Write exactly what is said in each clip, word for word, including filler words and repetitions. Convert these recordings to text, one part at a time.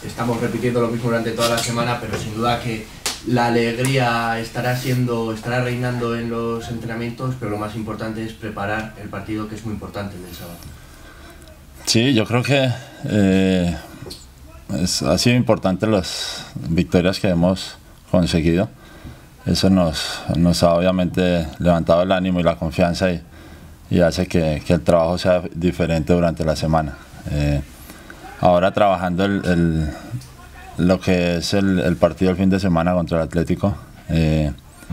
estamos repitiendo lo mismo durante toda la semana, pero sin duda que la alegría estará siendo, estará reinando en los entrenamientos, pero lo más importante es preparar el partido, que es muy importante el del sábado. Sí, yo creo que eh, es, ha sido importante las victorias que hemos conseguido. Eso nos, nos ha obviamente levantado el ánimo y la confianza y, y hace que, que el trabajo sea diferente durante la semana. Eh, ahora trabajando el, el, lo que es el, el partido del fin de semana contra el Atlético, eh,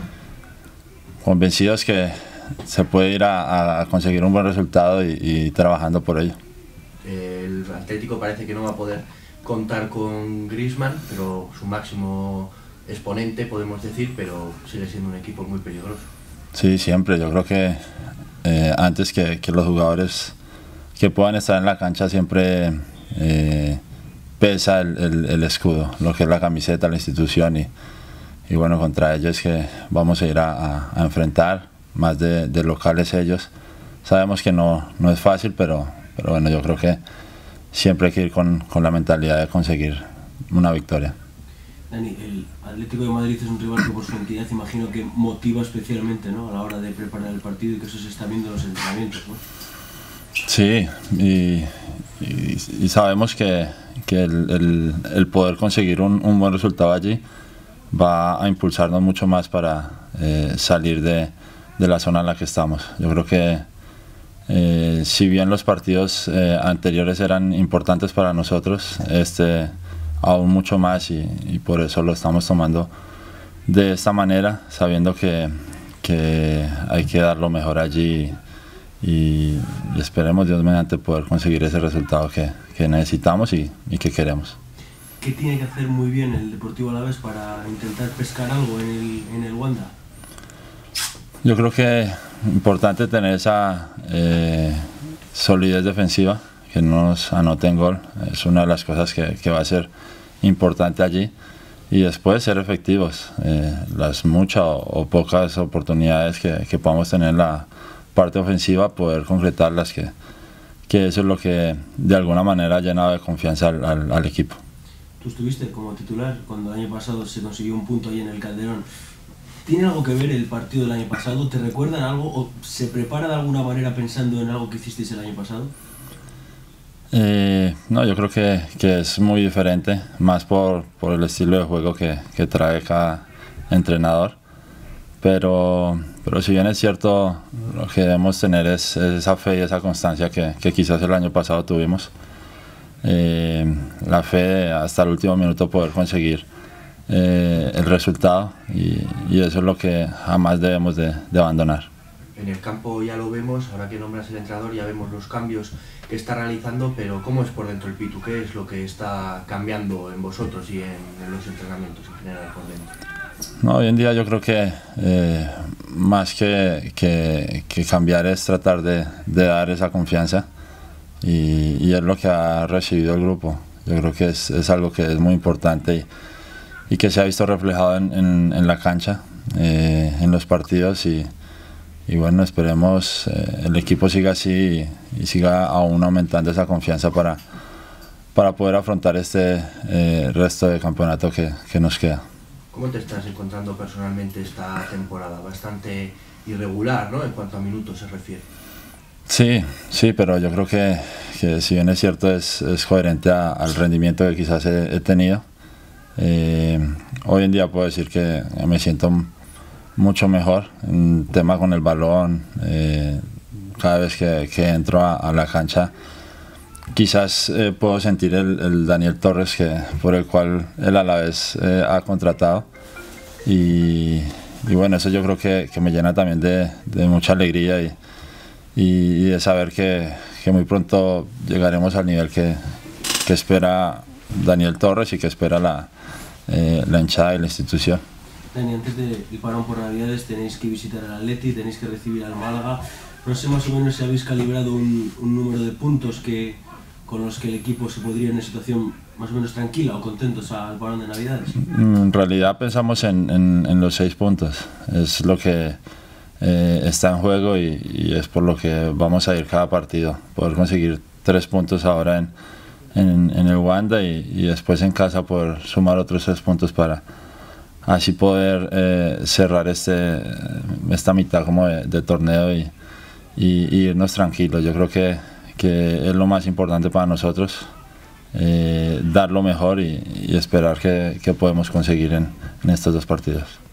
convencidos que se puede ir a, a conseguir un buen resultado y, y trabajando por ello. El Atlético parece que no va a poder contar con Griezmann, pero su máximo exponente podemos decir, pero sigue siendo un equipo muy peligroso. Sí, siempre. Yo creo que eh, antes que, que los jugadores que puedan estar en la cancha siempre eh, pesa el, el, el escudo, lo que es la camiseta, la institución y, y bueno, contra ellos que vamos a ir a, a, a enfrentar, más de, de locales ellos. Sabemos que no, no es fácil, pero, pero bueno, yo creo que siempre hay que ir con, con la mentalidad de conseguir una victoria. Dani, el Atlético de Madrid es un rival que por su entidad imagino que motiva especialmente, ¿no?, a la hora de preparar el partido y que eso se está viendo en los entrenamientos, ¿no? Sí, y, y, y sabemos que, que el, el, el poder conseguir un, un buen resultado allí va a impulsarnos mucho más para eh, salir de, de la zona en la que estamos. Yo creo que eh, si bien los partidos eh, anteriores eran importantes para nosotros, este aún mucho más y, y por eso lo estamos tomando de esta manera, sabiendo que, que hay que dar lo mejor allí y, y esperemos Dios mediante poder conseguir ese resultado que, que necesitamos y, y que queremos. ¿Qué tiene que hacer muy bien el Deportivo Alavés para intentar pescar algo en el, en el Wanda? Yo creo que es importante tener esa eh, solidez defensiva, que no nos anoten gol, es una de las cosas que, que va a ser importante allí, y después ser efectivos, eh, las muchas o, o pocas oportunidades que, que podamos tener en la parte ofensiva, poder concretarlas, que, que eso es lo que de alguna manera ha llenado de confianza al, al, al equipo. Tú estuviste como titular cuando el año pasado se consiguió un punto ahí en el Calderón. ¿Tiene algo que ver el partido del año pasado? ¿Te recuerdan algo o se prepara de alguna manera pensando en algo que hicisteis el año pasado? Eh, no, yo creo que, que es muy diferente, más por, por el estilo de juego que, que trae cada entrenador, pero, pero si bien es cierto, lo que debemos tener es, es esa fe y esa constancia que, que quizás el año pasado tuvimos, eh, la fe de hasta el último minuto poder conseguir eh, el resultado y, y eso es lo que jamás debemos de, de abandonar. En el campo ya lo vemos, ahora que nombras el entrenador ya vemos los cambios que está realizando, pero ¿cómo es por dentro el Pitu? ¿Qué es lo que está cambiando en vosotros y en, en los entrenamientos en general por dentro? No, hoy en día yo creo que eh, más que, que, que cambiar es tratar de, de dar esa confianza y, y es lo que ha recibido el grupo. Yo creo que es, es algo que es muy importante y, y que se ha visto reflejado en, en, en la cancha, eh, en los partidos y Y bueno, esperemos eh, el equipo siga así y, y siga aún aumentando esa confianza para, para poder afrontar este eh, resto de campeonato que, que nos queda. ¿Cómo te estás encontrando personalmente esta temporada? Bastante irregular, ¿no?, en cuanto a minutos se refiere. Sí, sí, pero yo creo que, que si bien es cierto es, es coherente a, al rendimiento que quizás he, he tenido. Eh, hoy en día puedo decir que me siento mucho mejor en tema con el balón, eh, cada vez que, que entro a, a la cancha quizás eh, puedo sentir el, el Daniel Torres que, por el cual él a la vez eh, ha contratado y, y bueno, eso yo creo que, que me llena también de, de mucha alegría y, y, y de saber que, que muy pronto llegaremos al nivel que, que espera Daniel Torres y que espera la, eh, la hinchada y la institución. Dani, antes del parón por Navidades tenéis que visitar al Atleti, tenéis que recibir al Málaga. No sé más o menos si habéis calibrado un, un número de puntos que, con los que el equipo se podría ir en una situación más o menos tranquila o contentos al parón de Navidades. En realidad pensamos en, en, en los seis puntos, es lo que eh, está en juego y, y es por lo que vamos a ir cada partido, poder conseguir tres puntos ahora en, en, en el Wanda y, y después en casa poder sumar otros tres puntos para así poder eh, cerrar este, esta mitad como de, de torneo y, y, y irnos tranquilos. Yo creo que, que es lo más importante para nosotros, eh, dar lo mejor y, y esperar que, que podemos conseguir en, en estos dos partidos.